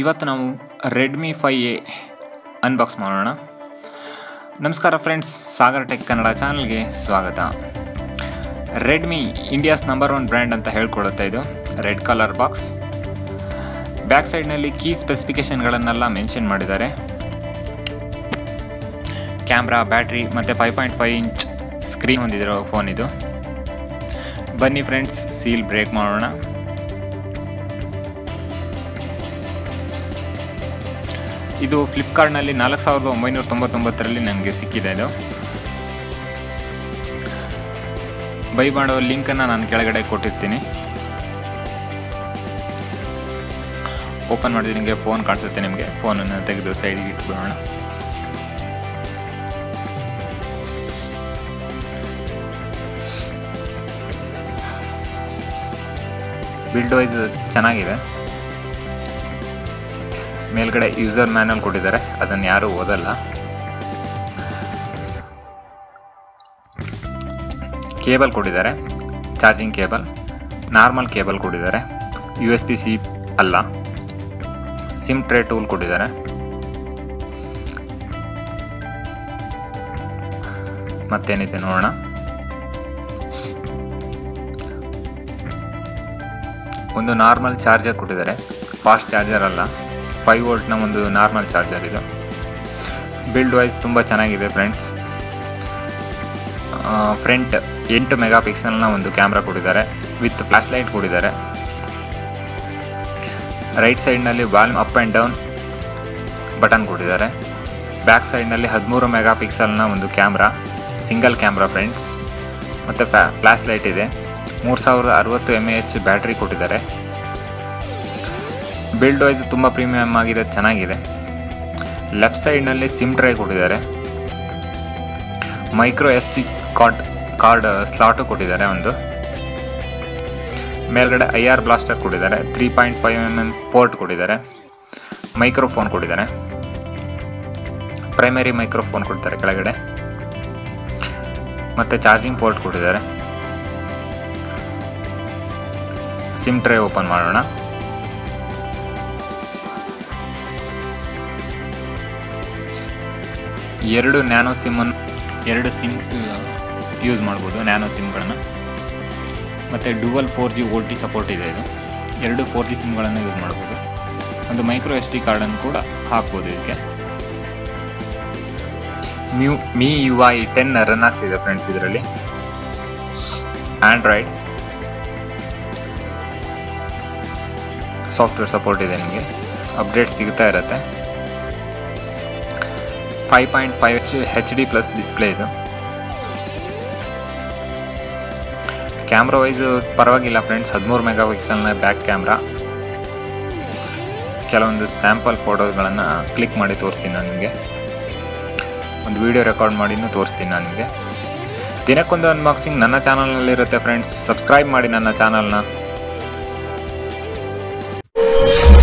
ಇವತ್ತು ನಾವು Redmi 5A unbox ಮಾಡೋಣ. ನಮಸ್ಕಾರ ಫ್ರೆಂಡ್ಸ್, ಸಾಗರ್ ಟೆಕ್ ಕನ್ನಡ ಚಾನಲ್ಗೆ ಸ್ವಾಗತ. ರೆಡ್ಮಿ ಇಂಡಿಯಾಸ್ ನಂಬರ್ 1 ಬ್ರ್ಯಾಂಡ್ ಅಂತ ಹೇಳ್ಕೊಳ್ಳುತ್ತೆ. ಇದು ರೆಡ್ ಕಲರ್ ಬಾಕ್ಸ್. ಬ್ಯಾಕ್ ಸೈಡ್ನಲ್ಲಿ ಕೀ ಸ್ಪೆಸಿಫಿಕೇಷನ್ಗಳನ್ನೆಲ್ಲ ಮೆನ್ಷನ್ ಮಾಡಿದ್ದಾರೆ. ಕ್ಯಾಮ್ರಾ, ಬ್ಯಾಟ್ರಿ ಮತ್ತು 5.5 ಇಂಚ್ ಸ್ಕ್ರೀನ್ ಹೊಂದಿರೋ ಫೋನ್ ಇದು. ಬನ್ನಿ ಫ್ರೆಂಡ್ಸ್, ಸೀಲ್ ಬ್ರೇಕ್ ಮಾಡೋಣ. ಇದು ಫ್ಲಿಪ್ಕಾರ್ಟ್ನಲ್ಲಿ 4999ರಲ್ಲಿ ನನಗೆ ಸಿಕ್ಕಿದೆ. ಇದು ಬೈ ಮಾಡೋ ಲಿಂಕನ್ನು ನಾನು ಕೆಳಗಡೆ ಕೊಟ್ಟಿರ್ತೀನಿ. ಓಪನ್ ಮಾಡಿದ್ರೆ ನಿಮಗೆ ಫೋನ್ ಕಾಣಿಸುತ್ತೆ. ನಿಮಗೆ ಫೋನನ್ನು ತೆಗೆದು ಸೈಡಿಗೆ ಇಟ್ಬಿಡೋಣ. ಬಿಲ್ಡ್ ವೈಸ್ ಚೆನ್ನಾಗಿದೆ. ಮೇಲ್ಗಡೆ ಯೂಸರ್ ಮ್ಯಾನ್ಯಲ್ ಕೊಟ್ಟಿದ್ದಾರೆ, ಅದನ್ನು ಯಾರೂ ಓದಲ್ಲ. ಕೇಬಲ್ ಕೊಟ್ಟಿದ್ದಾರೆ, ಚಾರ್ಜಿಂಗ್ ಕೇಬಲ್, ನಾರ್ಮಲ್ ಕೇಬಲ್ ಕೊಟ್ಟಿದ್ದಾರೆ, USB-C ಅಲ್ಲ. ಸಿಮ್ ಟ್ರೇ ಟೂಲ್ ಕೊಟ್ಟಿದ್ದಾರೆ. ಮತ್ತೇನಿದೆ ನೋಡೋಣ. ಒಂದು ನಾರ್ಮಲ್ ಚಾರ್ಜರ್ ಕೊಟ್ಟಿದ್ದಾರೆ, ಫಾಸ್ಟ್ ಚಾರ್ಜರ್ ಅಲ್ಲ, 5 ವೋಲ್ಟ್ನ ಒಂದು ನಾರ್ಮಲ್ ಚಾರ್ಜರ್ ಇದು. ಬಿಲ್ಡ್ ವೈಸ್ ತುಂಬ ಚೆನ್ನಾಗಿದೆ ಫ್ರೆಂಡ್ಸ್. ಫ್ರಂಟ್ 8 ಮೆಗಾ ಪಿಕ್ಸೆಲ್ನ ಒಂದು ಕ್ಯಾಮ್ರಾ ಕೊಟ್ಟಿದ್ದಾರೆ, ವಿತ್ ಫ್ಲ್ಯಾಶ್ ಲೈಟ್ ಕೊಟ್ಟಿದ್ದಾರೆ. ರೈಟ್ ಸೈಡ್ನಲ್ಲಿ volume up and down button ಕೊಟ್ಟಿದ್ದಾರೆ. ಬ್ಯಾಕ್ ಸೈಡ್ನಲ್ಲಿ 13 ಮೆಗಾ ಪಿಕ್ಸೆಲ್ನ ಒಂದು ಕ್ಯಾಮ್ರಾ, ಸಿಂಗಲ್ ಕ್ಯಾಮ್ರಾ ಫ್ರೆಂಡ್ಸ್, ಮತ್ತು ಫ್ಲ್ಯಾಶ್ ಲೈಟ್ ಇದೆ. 3060 mAh ಬ್ಯಾಟ್ರಿ ಕೊಟ್ಟಿದ್ದಾರೆ. ಬಿಲ್ಡ್ ವೈಸ್ ತುಂಬ ಪ್ರೀಮಿಯಮ್ ಆಗಿದೆ, ಚೆನ್ನಾಗಿದೆ. ಲೆಫ್ಟ್ ಸೈಡ್ನಲ್ಲಿ ಸಿಮ್ ಟ್ರೈ ಕೊಟ್ಟಿದ್ದಾರೆ. ಮೈಕ್ರೋ SD ಕಾರ್ಡ್ ಸ್ಲಾಟು ಕೊಟ್ಟಿದ್ದಾರೆ ಒಂದು. ಮೇಲ್ಗಡೆ IR ಬ್ಲಾಸ್ಟರ್ ಕೊಟ್ಟಿದ್ದಾರೆ. 3.5mm ಪೋರ್ಟ್ ಕೊಟ್ಟಿದ್ದಾರೆ. ಮೈಕ್ರೋಫೋನ್ ಕೊಟ್ಟಿದ್ದಾರೆ, ಪ್ರೈಮರಿ ಮೈಕ್ರೋಫೋನ್ ಕೊಡ್ತಾರೆ ಕೆಳಗಡೆ. ಮತ್ತು ಚಾರ್ಜಿಂಗ್ ಪೋರ್ಟ್ ಕೊಟ್ಟಿದ್ದಾರೆ. ಸಿಮ್ ಟ್ರೈ ಓಪನ್ ಮಾಡೋಣ. ಎರಡು ಸಿಮ್ ಯೂಸ್ ಮಾಡ್ಬೋದು, ನ್ಯಾನೋ ಸಿಮ್ಗಳನ್ನು. ಮತ್ತು ಡುವಲ್ 4G OT ಸಪೋರ್ಟ್ ಇದೆ. ಇದು 2 4G ಸಿಮ್ಗಳನ್ನು ಯೂಸ್ ಮಾಡ್ಬೋದು. ಒಂದು ಮೈಕ್ರೋ SD ಕಾರ್ಡನ್ನು ಕೂಡ ಹಾಕ್ಬೋದು ಇದಕ್ಕೆ. ಮಿ UI 10 ರನ್ ಆಗ್ತಿದೆ ಫ್ರೆಂಡ್ಸ್ ಇದರಲ್ಲಿ. ಆಂಡ್ರಾಯ್ಡ್ ಸಾಫ್ಟ್ವೇರ್ ಸಪೋರ್ಟ್ ಇದೆ. ನಿಮಗೆ ಅಪ್ಡೇಟ್ ಸಿಗ್ತಾ ಇರುತ್ತೆ. 5.5 HD+ ಡಿಸ್ಪ್ಲೇ ಇದು. ಕ್ಯಾಮ್ರಾ ವೈಸ್ ಪರವಾಗಿಲ್ಲ ಫ್ರೆಂಡ್ಸ್. 13 ಮೆಗಾ ಪಿಕ್ಸೆಲ್ನ ಬ್ಯಾಕ್ ಕ್ಯಾಮ್ರಾ. ಕೆಲವೊಂದು ಸ್ಯಾಂಪಲ್ ಫೋಟೋಸ್ಗಳನ್ನು ಕ್ಲಿಕ್ ಮಾಡಿ ತೋರಿಸ್ತೀನಿ ನಾನು ನಿಮಗೆ. ಒಂದು ವಿಡಿಯೋ ರೆಕಾರ್ಡ್ ಮಾಡಿನೂ ತೋರಿಸ್ತೀನಿ ನಾನು ನಿಮಗೆ. ದಿನಕ್ಕೊಂದು ಅನ್ಬಾಕ್ಸಿಂಗ್ ನನ್ನ ಚಾನಲ್ನಲ್ಲಿರುತ್ತೆ ಫ್ರೆಂಡ್ಸ್. ಸಬ್ಸ್ಕ್ರೈಬ್ ಮಾಡಿ ನನ್ನ ಚಾನಲ್ನ.